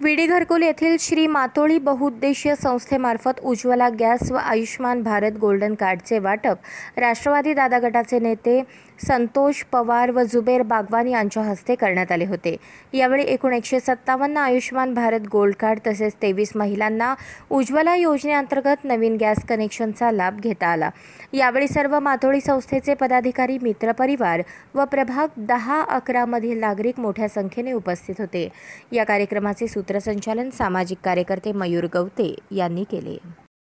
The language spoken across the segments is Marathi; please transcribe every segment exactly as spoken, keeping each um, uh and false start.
विडी घरकुल येथील श्री मातोळी बहुउद्देशीय संस्थेमार्फत उज्ज्वला गॅस व आयुष्मान भारत गोल्डन कार्डचे वाटप राष्ट्रवादी दादा गटाचे नेते संतोष पवार व जुबेर बागवान यांच्या हस्ते करण्यात आले होते। यावेळी एकूण एकशे सत्तावन्न आयुष्मान भारत गोल्ड कार्ड तसेच तेवीस महिलांना उज्ज्वला योजनेअंतर्गत नवीन गॅस कनेक्शनचा लाभ घेता आला। यावेळी सर्व मातोळी संस्थेचे पदाधिकारी, मित्रपरिवार व प्रभाग दहा अकरा मधील नागरिक मोठ्या संख्येने उपस्थित होते। या कार्यक्रमाचे सूत्रसंचालन सामाजिक कार्यकर्ते मयूर गवते यांनी केले।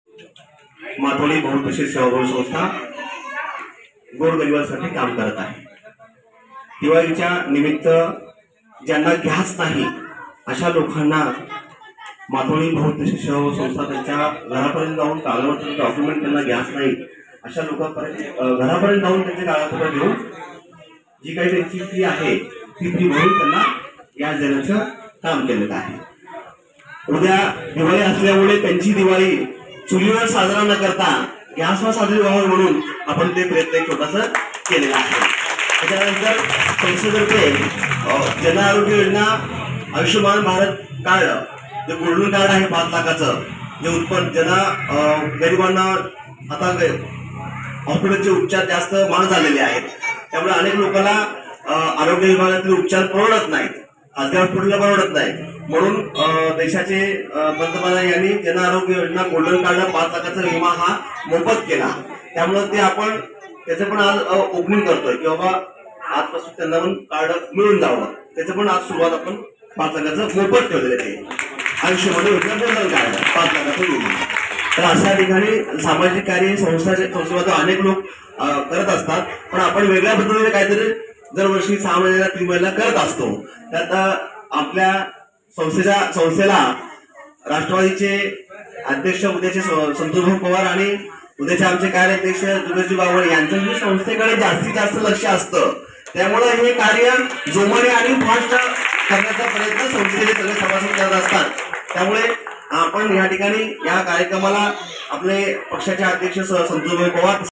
मातोळी बहुउद्देशीय सेवाभावी संस्था गोरगरिबांसाठी काम करत आहे। दिवाळीच्या निमित्त ज्यांना गॅस नाही अशा लोकांना मातोळी बहुउद्देशीय सेवाभावी संस्था त्यांच्या घरापर्यंत जाऊन कागदपत्र डॉक्युमेंट त्यांना गॅस नाही अशा लोकांपर्यंत घरापर्यंत जाऊन त्यांचे कागदपत्र घेऊन जी काही त्यांची फी आहे ती फी भरून त्यांना गॅस देण्याचं काम केलेलं आहे। उद्या दिवाळी असल्यामुळे त्यांची दिवाळी चुलीवर साजरा न करता गॅसवर साजरी व्हावी म्हणून आपण ते प्रयत्न एक छोटासा केलेला आहे। त्याच्यानंतर संस्थेतर्फे जन आरोग्य योजना, आयुष्यमान भारत कार्ड जे गोल्डन कार्ड आहे पाच लाखाचं, जे उत्पन्न ज्यांना गरिबांना आता हॉस्पिटलचे उपचार जास्त महाग झालेले आहेत, त्यामुळे अनेक लोकांना आरोग्य विभागातील उपचार परवडत नाहीत, खासगी हॉस्पिटलला परवडत नाही, म्हणून देशाचे पंतप्रधान यांनी जन आरोग्य योजना गोल्डन कार्ड पाच लाखाचा विमा हा मोफत केला। त्यामुळे ते आपण त्याचं पण आज ओपनिंग करतोय की बाबा आजपासून त्यांना पण कार्ड मिळून जावं, त्याचं पण आज सुरुवात आपण पाच लाखाचं मोफत ठेवलेलं आहे। आयुष्यमध्ये योजना गोल्डन कार्ड पाच लाखाचं विमा। तर अशा ठिकाणी सामाजिक कार्य संस्थाचे संस्थेमध्ये अनेक लोक करत असतात, पण आपण वेगळ्या पद्धतीने काहीतरी दरवर्षी सहा महिन्याला तीन महिन्याला करत असतो। त्यात आपल्या संस्थेच्या संस्थेला राष्ट्रवादीचे अध्यक्ष उद्याचे संतोष पवार आणि उद्याचे आमचे कार्याध्यक्ष जुबेर बागवान यांचं संस्थेकडे जास्तीत जास्त लक्ष असतं। त्यामुळे हे कार्य जोमाने आणि फास्ट करण्याचा प्रयत्न संस्थेचे सगळे सभासद करत असतात। त्यामुळे आपण या ठिकाणी या कार्यक्रमाला आपले पक्षाचे अध्यक्ष संतोष पवार।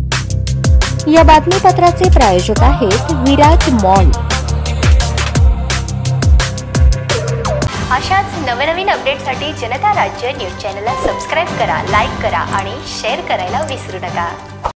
या बातमीपत्राचे प्रायोजक आहेत विराज मॉल। अशाच नवनवीन अपडेटसाठी जनता राज्य न्यूज चॅनलला सबस्क्राईब करा, लाईक करा आणि शेअर करायला विसरू नका।